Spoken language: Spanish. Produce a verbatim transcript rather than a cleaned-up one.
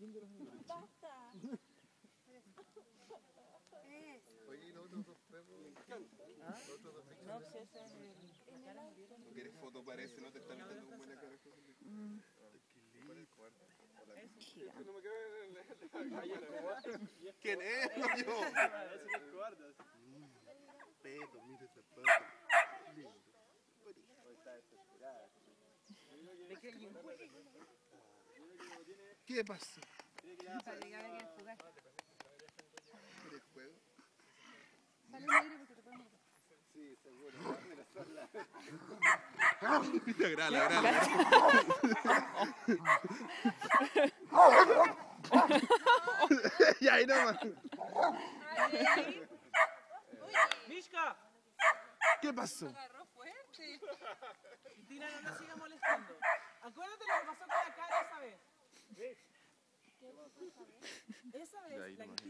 ¿Quién de los animales? ¡Basta! Oye, ¿y los otros dos perros? ¿Ah? ¿Los otros dos bichos? No, si eso es en el auto. ¿No quieres foto? Parece, no te está metiendo con buena cara. Mm. No me ¿quién es? No, yo. Peto, mira ese pato. ¿Qué pasó? Para llegar a ver jugar. ¿Quieres juego? Sale un aire porque te podemos ver. Sí, seguro. Mira, grala, grala. Ya, ahí nomás. ¡Mishka! ¿Qué pasó? Agarró fuerte. Tina, no nos siga molestando. Acuérdate lo que pasó con la cara esa vez. Esa vez, la,